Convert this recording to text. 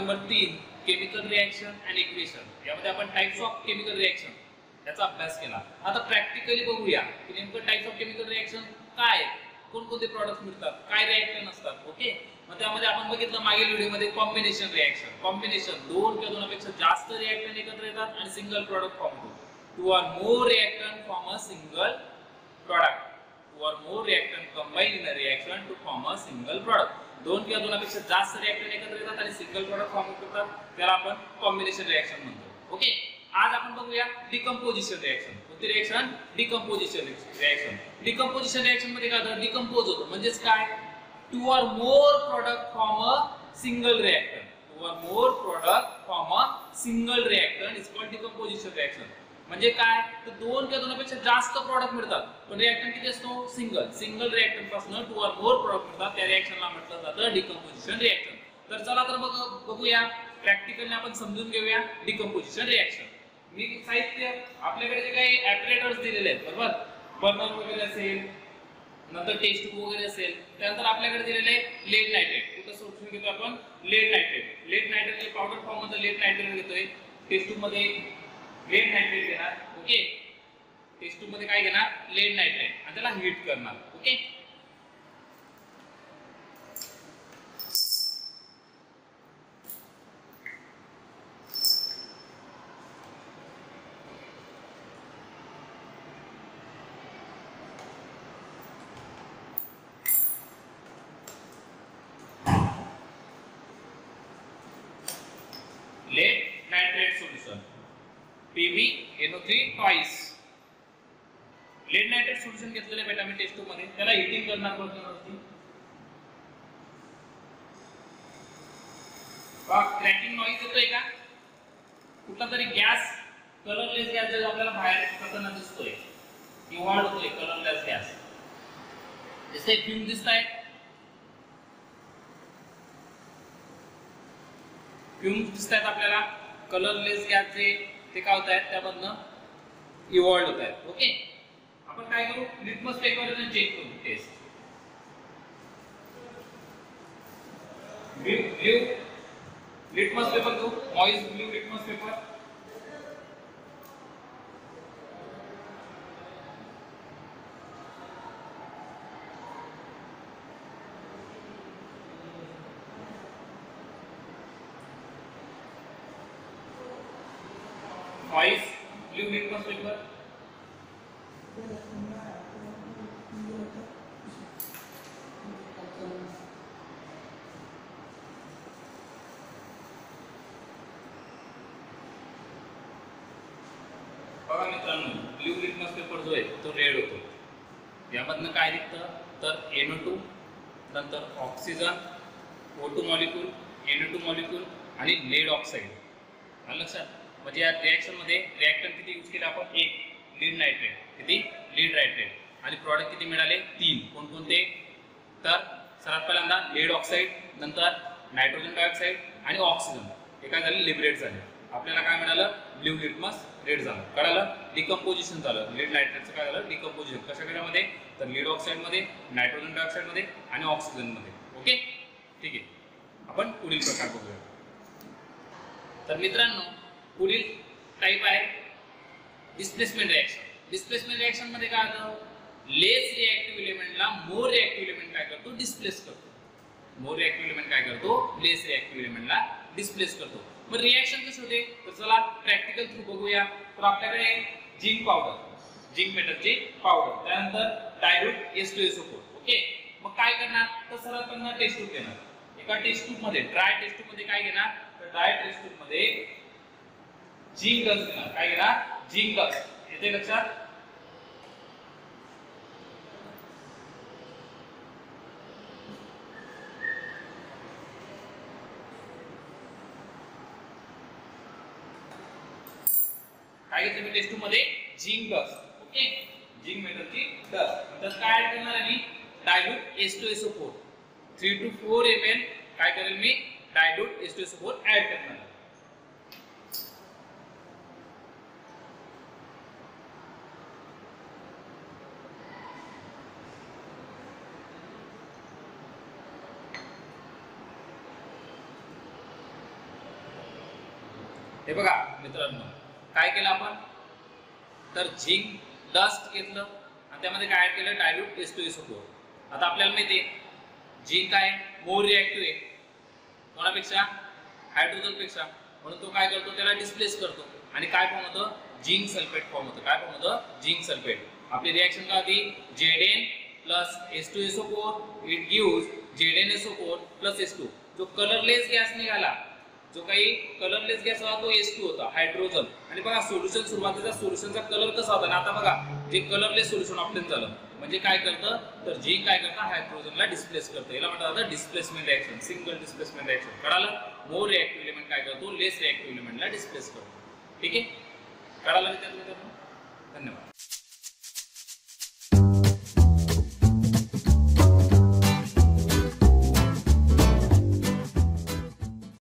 Number 3 chemical reaction and equation. यामध्ये आपण types of chemical reaction याचा अभ्यास केला. आता प्रॅक्टिकली बघूया की नेमकं टाइप्स ऑफ केमिकल रिएक्शन काय, कोणकोणते प्रॉडक्ट्स मिळतात, काय रिएक्टन असतात. ओके, मग त्यामध्ये आपण बघितलं मागील व्हिडिओमध्ये कॉम्बिनेशन रिएक्शन. कॉम्बिनेशन 2 किंवा 2 पेक्षा जास्त रिएक्टन एकत्र येतात आणि सिंगल प्रॉडक्ट फॉर्म होतो. 2 or more reactant form a single product. 2 or more reactant combine in a reaction to form a single product. 2 किंवा 2 पेक्षा जास्त रिएक्टन एकत्र येतात आणि सिंगल प्रॉडक्ट फॉर्म करतात, त्याला आपण कॉम्बिनेशन रिएक्शन म्हणतो. ओके, आज आपण बघूया डिकंपोजिशन रिएक्शन. कोणती reaction? Decomposition reaction. Decomposition reaction मध्ये काय होतं? डिकंपोज होतं म्हणजेच काय? 2 or more product form a single reactant. 2 or more product form a single reactant is called decomposition reaction. म्हणजे काय? तर 2 किंवा 2 पेक्षा जास्त प्रॉडक्ट मिळतात पण रिएक्टंट किती असतो? सिंगल. सिंगल रिएक्टंट पासून 2 or more प्रॉडक्ट मिळतात, त्या रिएक्शनला म्हटलं जातं डिकंपोजिशन रिएक्शन. तर चला तर बघूया प्रॅक्टिकली आपण समजून घेऊया डिकंपोजिशन रिएक्शन. मी साहित्य आपल्याकडे जे काही ॲपरेटर्स दिलेले आहेत बरोबर, बर्नर वगैरे असेल, नंतर टेस्ट ट्यूब वगैरे असेल, त्यानंतर आपल्याकडे दिलेले लेड नायट्रेट. कुठं सोल्युशन घेतो आपण? Lead nitrate. Lead nitrate powder form मध्ये लेड नायट्रेट घेतोय. टेस्ट ट्यूब मध्ये लेड नायट्रेट घेणार. ओके, टेस्ट ट्यूब मध्ये काय घेणार? लेड नायट्रेट आणि त्याला हीट करणार. Okay, lead nitrate solution PbNO3 twice. lead nitrate solution घेतलेले बेटा मी टेस्ट ट्यूब मध्ये, त्याला हीटिंग करणार वरती. क्रॅकिंग नॉइज येतोय का? कुठला तरी गॅस, कलरलेस गॅस जो आपल्याला बाहेर करताना दिसतोय, इव्हॉल्व होतोय कलरलेस गॅस. जसे फ्यूम दिसताय, फ्यूम्स दिसतात आपल्याला कलरलेस गॅसचे, ते काय होत आहेत? त्यामधनं इव्हॉल्व होत आहेत. ओके, आपण काय करू? लिटमस पेपरने चेक करू टेस्ट. ब्ल्यू लिटमस पेपर घेऊ, moist blue litmus paper. Moist blue litmus paper. बघा मित्रांनो, ब्ल्यू लिटमस पेपर जो आहे तो रेड होतो. यामधनं काय निघतं? तर NO2, नंतर oxygen, O2 molecule, NO2 molecule आणि लेड ऑक्साईड. आलं लक्षात? म्हणजे या रिएक्शन मध्ये रिएक्टंट किती यूज केले आपण? 1 लीड नायट्रेट. किती? Lead nitrate. आणि प्रॉडक्ट किती मिळाले? 3. कोणकोणते? तर सर्वात पहिल्यांदा लेड ऑक्साईड, नंतर नायट्रोजन डायऑक्साईड आणि ऑक्सिजन. हे काय झाले? लिबरेट झाले. आपल्याला काय मिळालं? ब्ल्यू लिटमस रेड झालं. कळालं? डिकंपोजिशन झालं. लीड नायट्रेटचं काय झालं? डिकंपोजिशन. कशामध्ये? तर लीड ऑक्साईड मध्ये, नायट्रोजन डायऑक्साईड मध्ये आणि ऑक्सिजन मध्ये. ओके, ठीक आहे. आपण पुढील प्रकार बघूया. तर मित्रांनो, पुढील टाइप आहे डिस्प्लेसमेंट रिएक्शन. डिस्प्लेसमेंट रिएक्शन मध्ये काय होतं? लेस रिएक्टिव्ह एलिमेंटला मोर रिएक्टिव्ह एलिमेंट काय करतो? डिस्प्लेस करतो. मोर रिएक्टिव्ह एलिमेंट काय करतो? लेस रिएक्टिव्ह एलिमेंटला डिस्प्लेस करतो. मग रिएक्शन कशी होते? तर चला प्रॅक्टिकल थ्रू बघूया. तर आपल्याकडे झिंक पावडर, झिंक मेटलची पावडर, त्यानंतर डायल्यूट H2SO4. ओके, मग काय करणार? तर सर्वात पहिल्यांदा टेस्ट ट्यूब घेणार. एका टेस्ट ट्यूब मध्ये, ड्राय टेस्ट ट्यूब मध्ये काय घेणार? तर ड्राय टेस्ट ट्यूब मध्ये झिंक डस्ट घेणार. काय घेणार? Zinc dust. येते लक्षात? काय घेतलं मी टेस्ट ट्यूब मध्ये? Zinc dust. ओके, झिंक मेटलची डस्ट. तर काय ऍड करणार आहे मी? Dilute H2SO4 3 to 4 ml. काय करेल मी? डायल्यूट H2SO4 ऍड करणार. हे बघा मित्रांनो, काय केलं आपण, तर झिंक डस्ट घेतलं आणि त्यामध्ये काय ऍड केलं, डायल्यूट H2SO4. आता आपल्याला माहिती आहे झिंक काय मोर रिएक्टिव्ह आहे कोणापेक्षा, हायड्रोजन पेक्षा, म्हणून तो काय करतो, त्याला डिस्प्लेस करतो आणि काय फॉर्म होतं, झिंक सल्फेट फॉर्म होतं. काय फॉर्म होतं, झिंक सल्फेट. आपली रिएक्शन काय होती, Zn plus H2SO4 it gives ZnSO4 plus H2. जो कलरलेस गॅस निघाला, जो काही कलरलेस गॅस होता तो H2 होता, हायड्रोजन. आणि बघा सोल्युशन, सुरुवातीचा सोल्युशनचा कलर कसा होता, आणि आता बघा जे कलरलेस सोल्युशन ऑप्टेन झालं, म्हणजे काय करतं, तर झिंक काय करतं, हायड्रोजनला डिस्प्लेस करतं. याला म्हणतात जातं displacement reaction, single displacement reaction. कळालं, मोर रिएक्टिव्ह एलिमेंट काय करतो, लेस रिएक्टिव्ह एलिमेंटला डिस्प्लेस करतो. ठीक आहे, कळालं विद्यार्थी मित्रांनो, धन्यवाद.